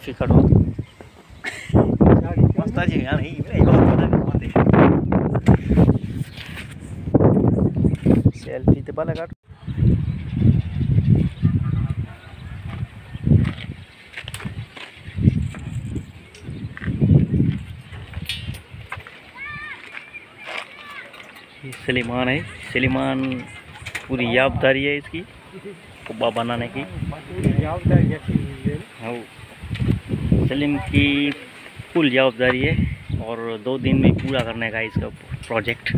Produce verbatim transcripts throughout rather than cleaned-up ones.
Selfie काढो मस्त आहे यार ही सेल्फी ते बघा काढ सलीमान है। सलीमान पूरी याबदारी है इसकी कुब्बा बनाने की। हाँ सलीम की फुल जवाबदारी है और दो दिन में पूरा करने का इसका प्रोजेक्ट।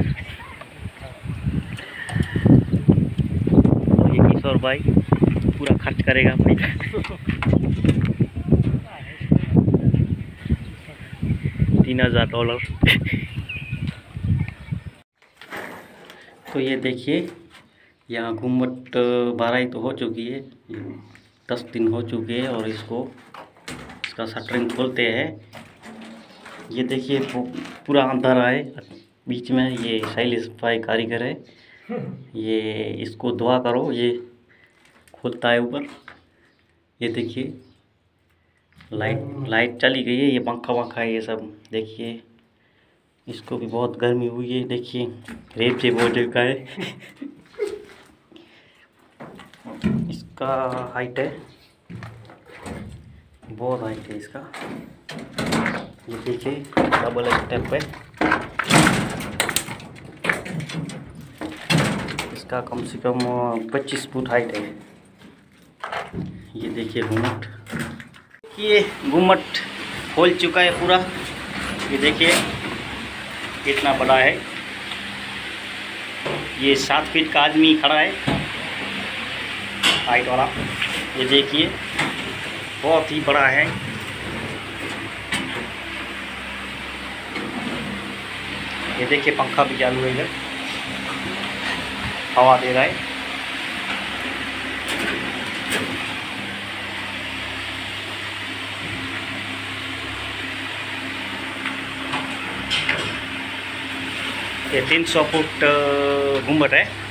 और ये किशोर भाई पूरा खर्च करेगा भाई तीन हज़ार डॉलर। तो ये देखिए यहाँ घुम्मट बाराई तो हो चुकी है, दस दिन हो चुके हैं और इसको इसका शटरिंग खोलते हैं। ये देखिए पूरा अंधारा है, बीच में ये शैलेश भाई कारीगर है, ये इसको दुआ करो ये खोलता है ऊपर। ये देखिए लाइट लाइट चली गई है, ये पंखा वंखा है ये सब। देखिए इसको भी बहुत गर्मी हुई है, देखिए रेप से बहुत जगह है इसका हाइट है, बहुत हाइट है इसका। ये देखिए डबल स्टेप है इसका, कम से कम पच्चीस फुट हाइट है। ये देखिए घुम्मट, ये घुम्मट खोल चुका है पूरा। ये देखिए कितना बड़ा है, ये सात फीट का आदमी खड़ा है हाइट वाला। ये देखिए बहुत ही बड़ा है। ये देखिए पंखा भी चालू है, इधर हवा दे रहा है। ये तीन सौ फुट घुम्मट है।